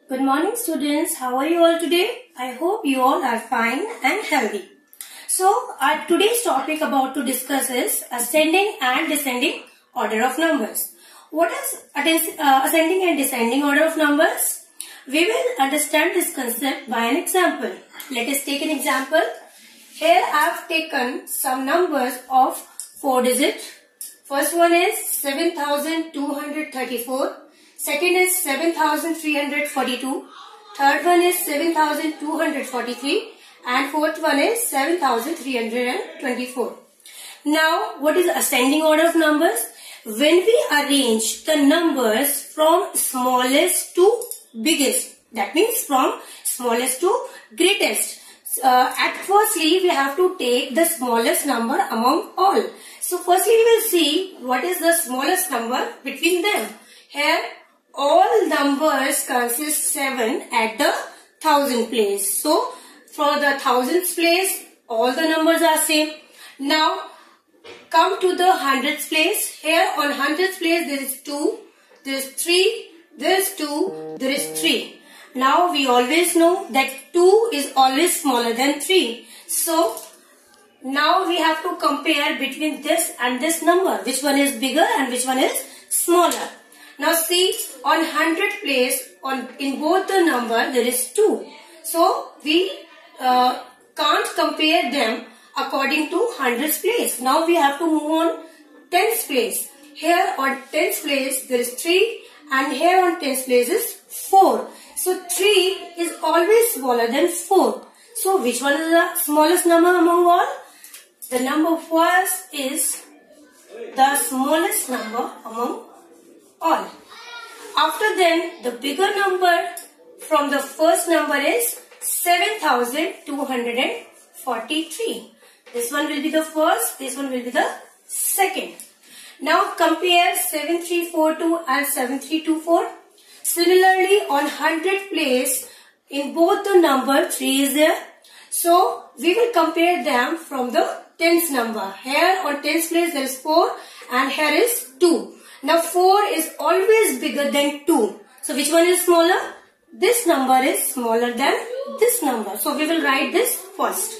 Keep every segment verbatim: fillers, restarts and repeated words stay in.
Good morning students, how are you all today? I hope you all are fine and healthy. So our today's topic about to discuss is ascending and descending order of numbers. What is uh, ascending and descending order of numbers? We will understand this concept by an example. Let us take an example. Here I have taken some numbers of four digits. First one is seven thousand two hundred thirty-four. Second is seven thousand three hundred forty-two. Third one is seven thousand two hundred forty-three. And fourth one is seven thousand three hundred twenty-four. Now, what is ascending order of numbers? When we arrange the numbers from smallest to biggest, that means from smallest to greatest. Uh, at firstly, we have to take the smallest number among all. So, firstly, we will see what is the smallest number between them. Here, all numbers consist seven at the thousand place. So, for the thousands place, all the numbers are same. Now, come to the hundreds place. Here on hundreds place, there is two, there is three, there is two, there is three. Now, we always know that two is always smaller than three. So, now we have to compare between this and this number. Which one is bigger and which one is smaller. Now see, on hundred place, on in both the number there is two. So we uh, can't compare them according to hundreds place. Now we have to move on tens place. Here on tens place there is three, and here on tens place is four. So three is always smaller than four. So which one is the smallest number among all? The number first is the smallest number among all. After then, the bigger number from the first number is seven thousand two hundred forty-three. This one will be the first, this one will be the second. Now compare seven three four two and seven three two four. Similarly, on hundred place, in both the number three is there. So, we will compare them from the tens number. Here on tens place there is four and here is two. Now four is always bigger than two. So which one is smaller? This number is smaller than this number. So we will write this first.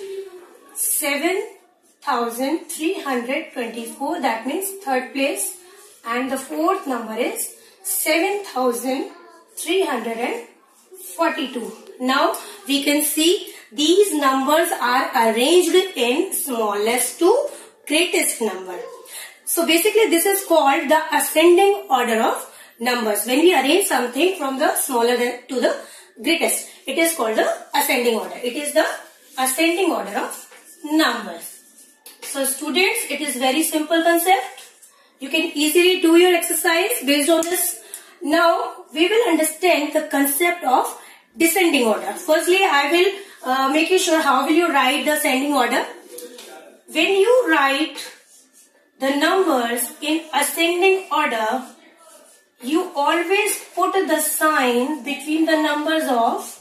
seven thousand three hundred twenty-four, that means third place. And the fourth number is seven thousand three hundred forty-two. Now we can see these numbers are arranged in smallest to greatest number. So basically this is called the ascending order of numbers. When we arrange something from the smaller to the greatest, it is called the ascending order. It is the ascending order of numbers. So students, it is very simple concept. You can easily do your exercise based on this. Now we will understand the concept of descending order. Firstly, I will uh, make you sure how will you write the ascending order. When you write the numbers in ascending order, you always put the sign between the numbers of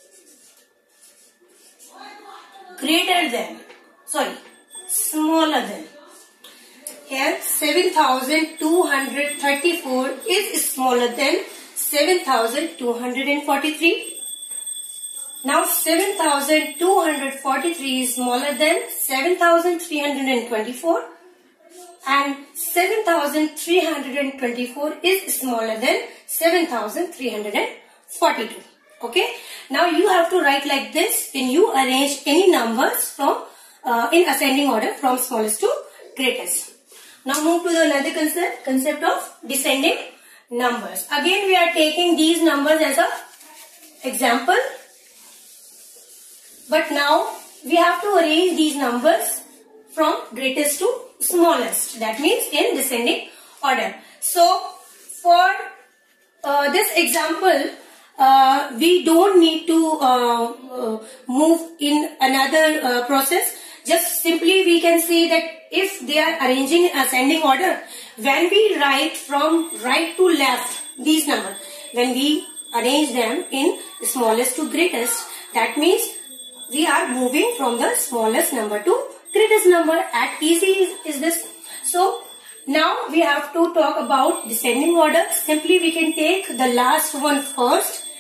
greater than, sorry, smaller than. Here seven thousand two hundred thirty-four is smaller than seven thousand two hundred forty-three. Now seven thousand two hundred forty-three is smaller than seven thousand three hundred twenty-four. And seven thousand three hundred twenty-four is smaller than seven thousand three hundred forty-two. Okay. Now you have to write like this when you arrange any numbers from uh, in ascending order from smallest to greatest. Now move to the another concept, concept of descending numbers. Again we are taking these numbers as a example. But now we have to arrange these numbers from greatest to smallest. That means in descending order. So, for uh, this example, uh, we don't need to uh, uh, move in another uh, process. Just simply we can see that if they are arranging in ascending order, when we write from right to left these numbers, when we arrange them in smallest to greatest, that means we are moving from the smallest number to greatest number. At easy is, is this. So now we have to talk about descending order. Simply we can take the last one first.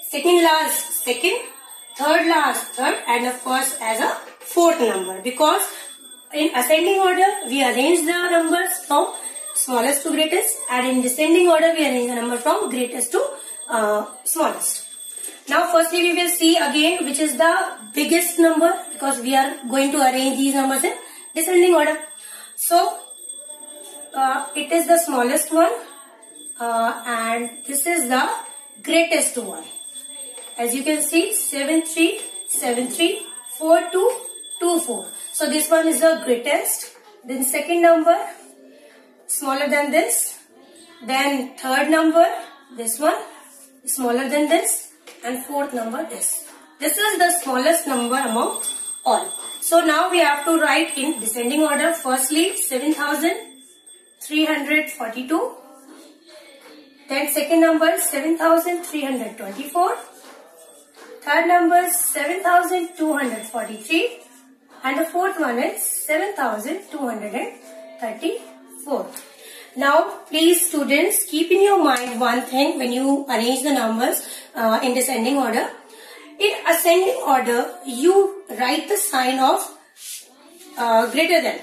second last second, third last third, and the first as a fourth number, because in ascending order we arrange the numbers from smallest to greatest, and in descending order we arrange the number from greatest to uh, smallest. Now firstly we will see again which is the biggest number, because we are going to arrange these numbers in descending order. So uh, it is the smallest one uh, and this is the greatest one. As you can see, seven three, seven three, four two, two four. So this one is the greatest. Then second number smaller than this. Then third number, this one smaller than this, and fourth number this. This is the smallest number among all. So now we have to write in descending order. Firstly seven thousand three hundred forty-two. Then second number seven thousand three hundred twenty-four. Third number seven thousand two hundred forty-three. And the fourth one is seven thousand two hundred thirty-four. Now please students, keep in your mind one thing when you arrange the numbers uh, in descending order. In ascending order you write the sign of uh, greater than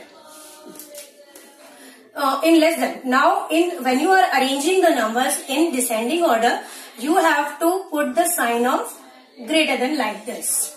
uh, in less than. Now in when you are arranging the numbers in descending order, you have to put the sign of greater than like this.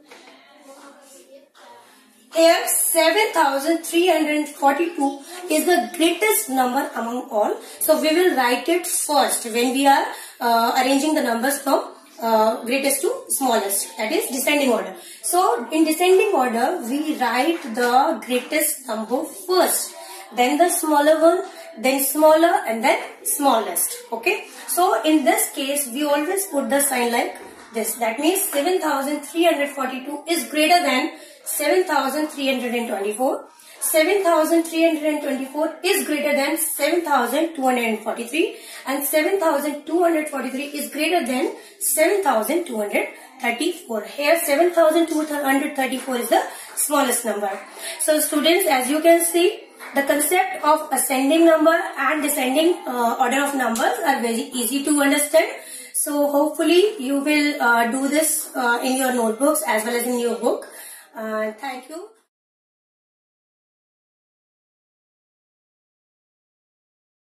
Here seven thousand three hundred forty-two is the greatest number among all. So we will write it first when we are uh, arranging the numbers from uh, greatest to smallest, that is descending order. So in descending order we write the greatest number first, then the smaller one, then smaller, and then smallest. Okay. So in this case we always put the sign like this. That means seven thousand three hundred forty-two is greater than seven thousand three hundred twenty-four. seven thousand three hundred twenty-four is greater than seven thousand two hundred forty-three, and seven thousand two hundred forty-three is greater than seven thousand two hundred thirty-four. Here seven thousand two hundred thirty-four is the smallest number. So students, as you can see, the concept of ascending number and descending uh, order of numbers are very easy to understand. So hopefully you will uh, do this uh, in your notebooks as well as in your book. Uh, thank you.